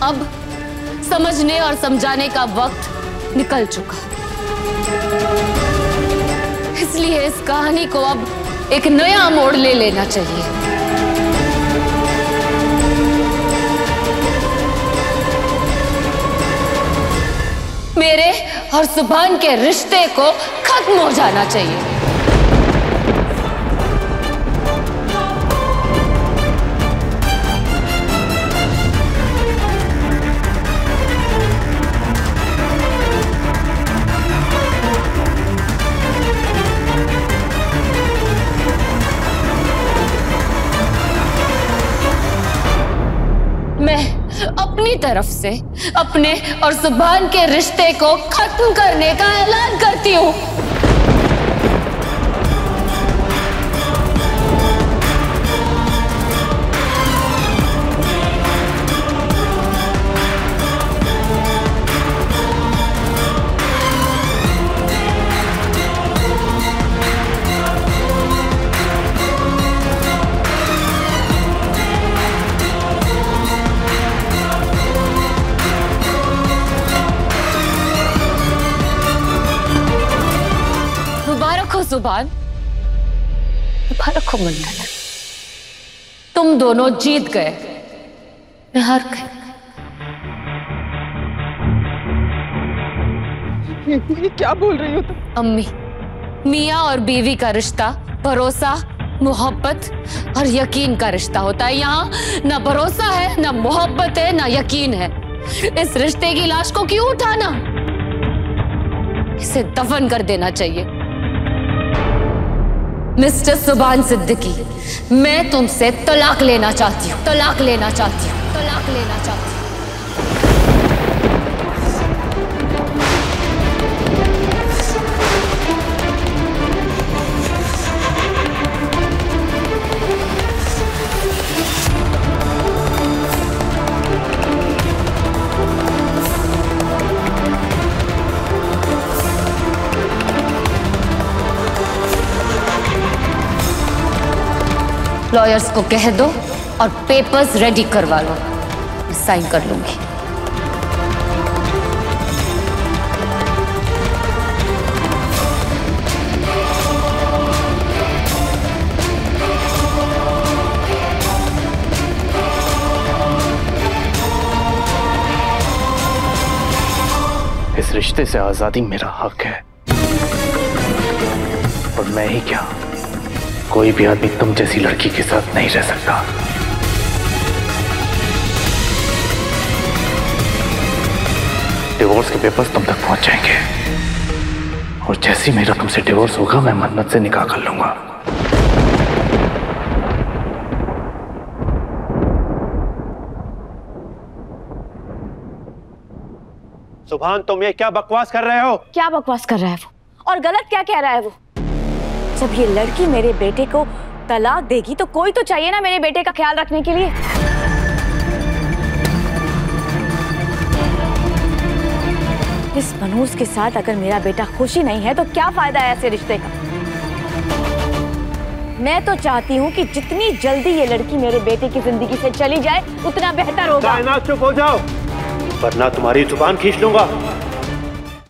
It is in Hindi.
अब समझने और समझाने का वक्त निकल चुका, इसलिए इस कहानी को अब एक नया मोड़ ले लेना चाहिए। मेरे और सुभान के रिश्ते को खत्म हो जाना चाहिए। मैं अपनी तरफ से अपने और सुभान के रिश्ते को खत्म करने का ऐलान करती हूँ। सुभान, मुबारक हो मन्नत, तुम दोनों जीत गए, मैं हार गई। ये क्या बोल रही हो तुम? अम्मी, मियाँ और बीवी का रिश्ता भरोसा, मोहब्बत और यकीन का रिश्ता होता है। यहाँ ना भरोसा है, ना मोहब्बत है, ना यकीन है। इस रिश्ते की लाश को क्यों उठाना? इसे दफन कर देना चाहिए। मिस्टर सुभान सिद्दीकी, मैं तुमसे तलाक लेना चाहती हूँ, तलाक लेना चाहती हूँ, तलाक लेना चाहती हूँ। लॉयर्स को कह दो और पेपर्स रेडी करवा लो, मैं साइन कर लूंगी। इस रिश्ते से आजादी मेरा हक है, और मैं ही क्या, कोई भी आदमी तुम जैसी लड़की के साथ नहीं रह सकता। डिवोर्स के पेपर्स तुम तक पहुंच जाएंगे, और जैसे ही मेरा तुमसे डिवोर्स होगा, मैं मन्नत से निकाह कर लूंगा। सुभान, तुम ये क्या बकवास कर रहे हो? क्या बकवास कर रहा है वो, और गलत क्या कह रहा है वो? जब ये लड़की मेरे बेटे को तलाक देगी तो कोई तो चाहिए ना मेरे बेटे का ख्याल रखने के लिए। इस मनहूस के साथ अगर मेरा बेटा खुशी नहीं है तो क्या फायदा है ऐसे रिश्ते का? मैं तो चाहती हूँ कि जितनी जल्दी ये लड़की मेरे बेटे की जिंदगी से चली जाए उतना बेहतर होगा। कायनात, चुप हो जाओ, वरना तुम्हारी जुबान खींच लूंगा।